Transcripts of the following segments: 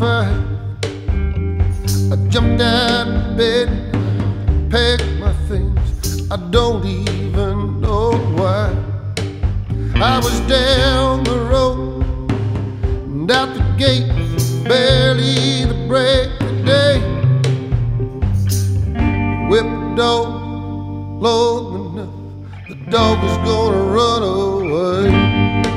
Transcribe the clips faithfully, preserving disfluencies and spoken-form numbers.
five. I jumped out of bed, packed my things, I don't even know why. I was down the road and out the gate, barely the break of day. Whip the dog long enough, the dog is gonna run away.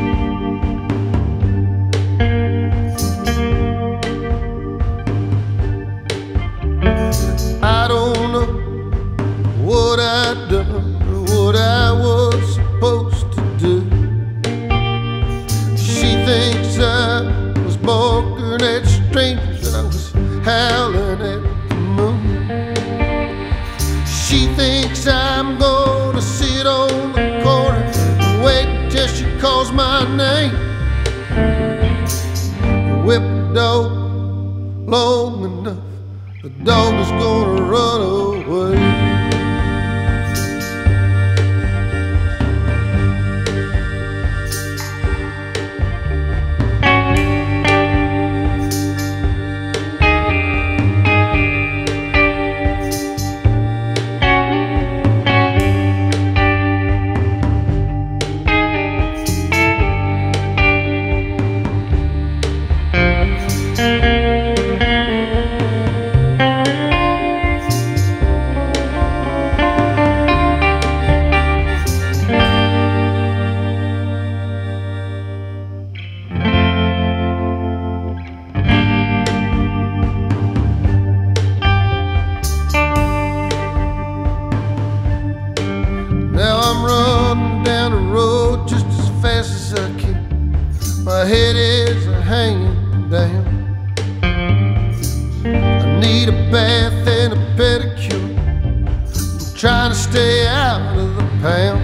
I don't know what I'd done or what I was supposed to do. She thinks I was barking at strangers, that I was howling at the moon. She thinks I'm gonna sit on the corner and wait till she calls my name. Whip the dog long enough, the dog is gonna run away. My head is hanging down. I need a bath and a pedicure. I'm trying to stay out of the pound.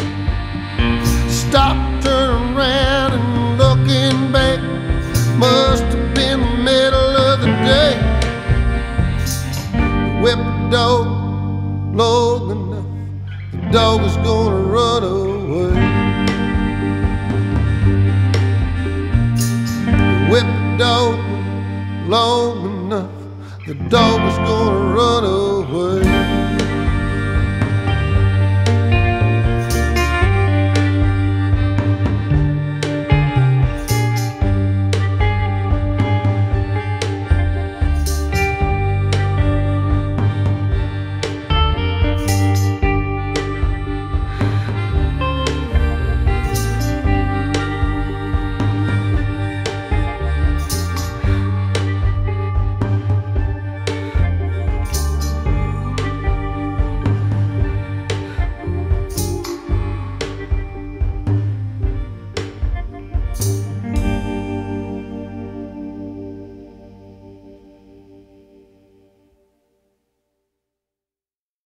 Stop, turn around and looking back, must have been the middle of the day. Whip the dog long enough, the dog is gonna run away. Whip the dog long enough, the dog is gonna run away.